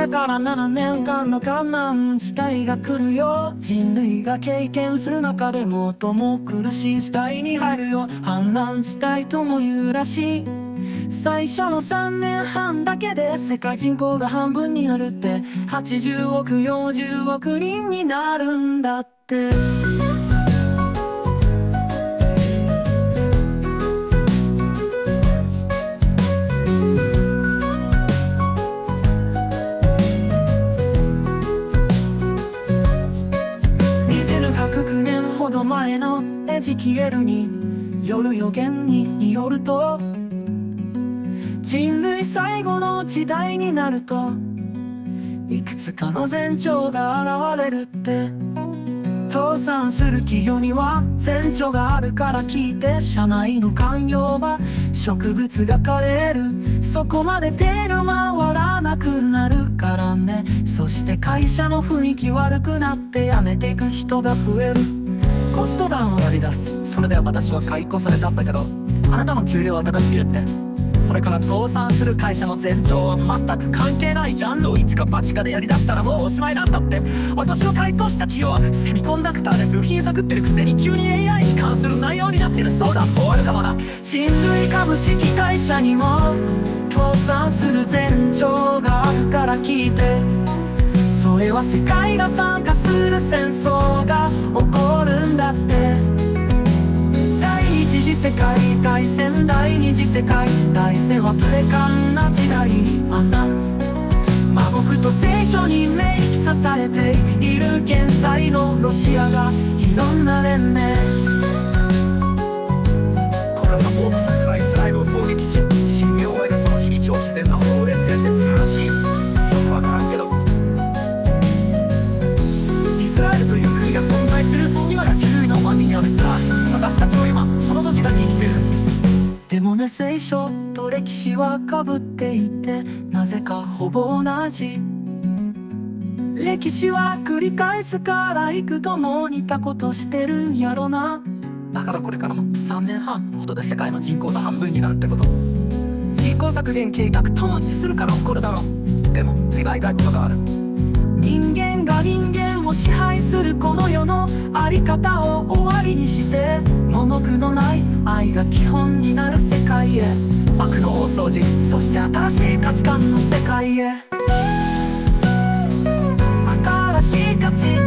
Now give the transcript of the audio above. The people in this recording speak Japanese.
れから7年間の観難時代が来るよ。人類が経験する中で最も苦しい時代に入るよ。氾濫時代とも言うらしい。最初の3年半だけで世界人口が半分になるって、80億40億人になるんだって。109年ほど前のエジキエルによる予言によると、人類最後の時代になるといくつかの前兆が現れるって。倒産する企業には前兆があるから聞いて、社内の寛容は植物が枯れる。そこまで手が回らなくなるからね。そして会社の雰囲気悪くなって辞めていく人が増える。コストダウンをやり出す。それで私は解雇されたんだけど、あなたの給料は高すぎるって。それから倒産する会社の前兆は全く関係ないジャンルを一か八かでやりだしたらもうおしまいなんだって。私の回答した企業はセミコンダクターで部品作ってるくせに急に AI に関する内容になってる。そうだ、終わるかもな。人類株式会社にも倒産する前兆があるから聞いて。それは世界が参加する戦争が起こるんだって。第一次世界大戦、第二次世界大戦はプレカンな時代。あんな魔僕と聖書に明記さされている現在のロシアがいろんな連盟国家サポートされたイスラエルを攻撃し、神妙を終えたその日に超自然な方法で全滅するらしい。よくわからんけど、イスラエルという国が存在する今が人類の終わりにあるんだ。私たちは今その時代に生きてる。でもね、聖書と歴史はかぶっていて、なぜかほぼ同じ。歴史は繰り返すから幾度も似たことしてるんやろな。だからこれからも3年半ほどで世界の人口の半分になるってこと。人口削減計画ともにするから起こるだろう。でも手が痛いことがある。人間が人間を支配するこの世のあり方を終わりにして、盲目のない愛が基本になる世界へ。悪の大掃除、そして新しい価値観の世界へ。新しい価値